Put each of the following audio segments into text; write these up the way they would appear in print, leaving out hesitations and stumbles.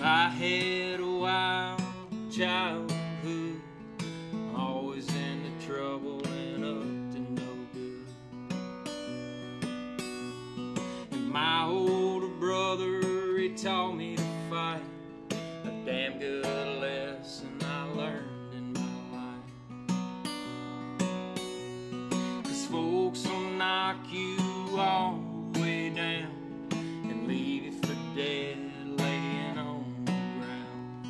I had a wild childhood, always into trouble and up to no good. And my older brother, he taught me to fight, a damn good lesson I learned in my life. 'Cause folks will knock you all the way down and leave you for dead laying on the ground.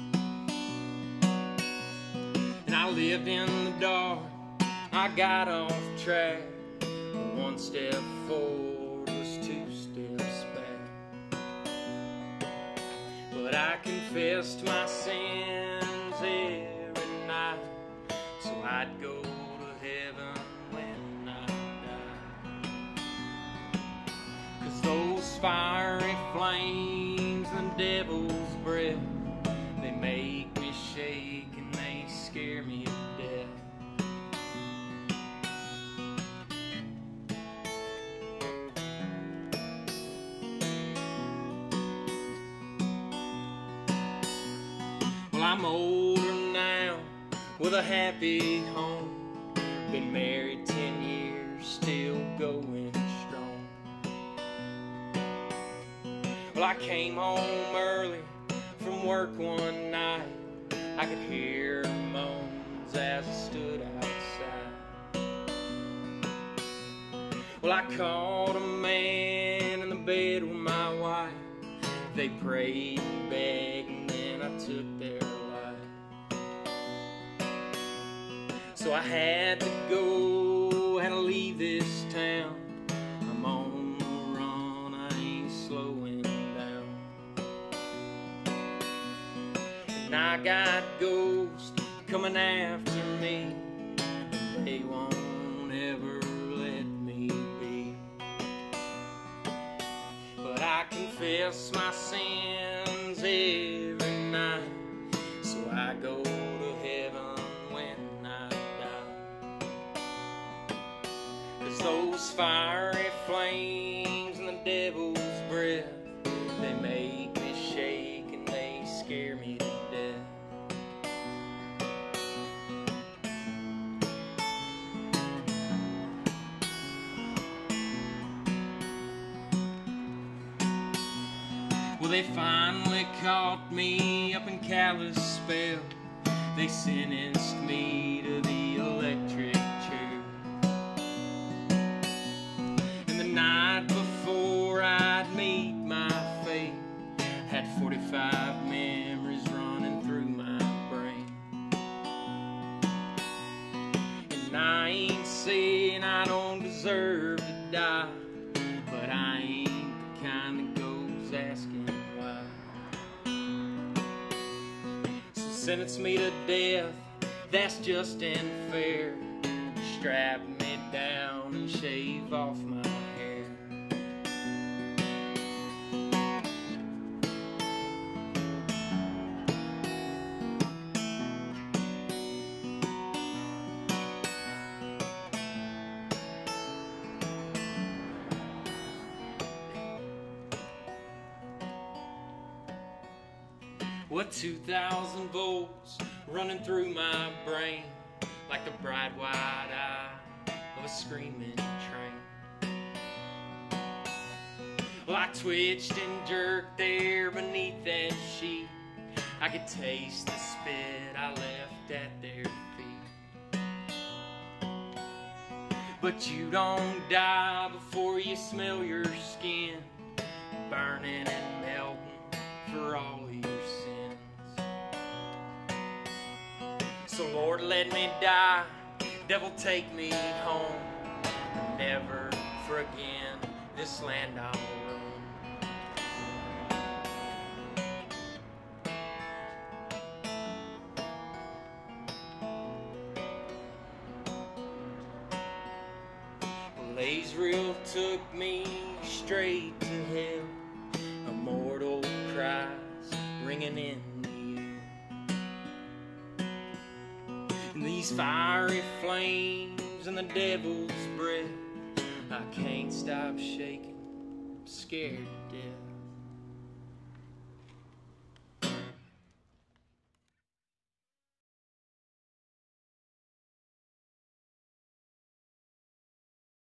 And I lived in the dark, I got off track. One step forward was two steps back. But I confessed my sins every night, so I'd go to heaven when I died. 'Cause those fiery flames and the devil's breath, they make me shake and they scare me to death. Well, I'm older now with a happy home, been married 10 years, still going strong. Well, I came home early from work one night, I could hear moans as I stood outside. Well, I called a man in the bed with my wife, they prayed and begged and then I took their life. So I had to go, had to leave this town. I'm on the run, I ain't slowing down. And I got ghosts coming after me, and they won't ever let me be. But I confess my sins every night, so I go to heaven when I die. 'Cause those fiery flames and the devil's breath, they make me shake and they scare me to death. Well, they finally caught me up in Kalispell. They sentenced me to the electric chair. And the night before I'd meet my fate, had 45 memories running through my brain. And I ain't saying I don't deserve to die, but I ain't the kind that goes asking why. So sentence me to death, that's just unfair. Strap me down and shave off my hair. What 2,000 volts running through my brain, like the bright white eye of a screaming train. Well, I twitched and jerked there beneath that sheet, I could taste the spit I left at their feet. But you don't die before you smell your skin burning and melting for all your sins. So Lord, let me die, devil, take me home, never for again this land I'll roam. Well, Israel took me straight to hell, a mortal cries ringing in the air. And these fiery flames and the devil's breath, I can't stop shaking, I'm scared to death.